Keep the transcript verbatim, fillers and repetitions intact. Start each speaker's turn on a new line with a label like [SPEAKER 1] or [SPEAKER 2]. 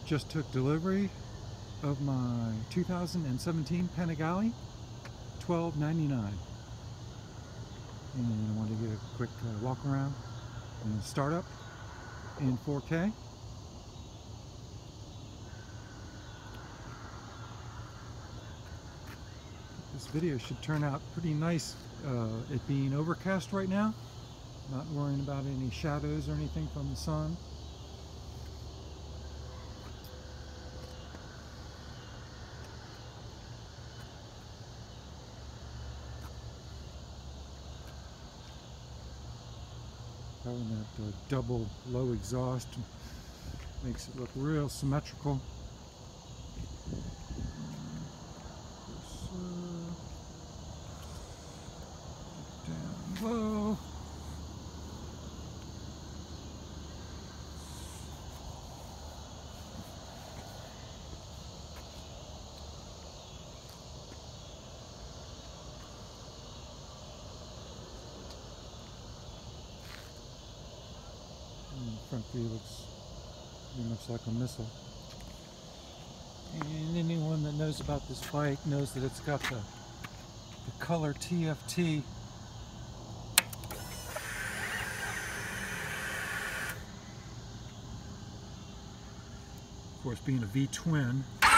[SPEAKER 1] Just took delivery of my two thousand seventeen Panigale, twelve ninety-nine. And I wanted to get a quick uh, walk around and startup in four K. This video should turn out pretty nice, uh, it being overcast right now. Not worrying about any shadows or anything from the sun. Having that uh, double low exhaust makes it look real symmetrical. Down low. Front view looks pretty much like a missile. And anyone that knows about this bike knows that it's got the, the color T F T. Of course, being a V twin,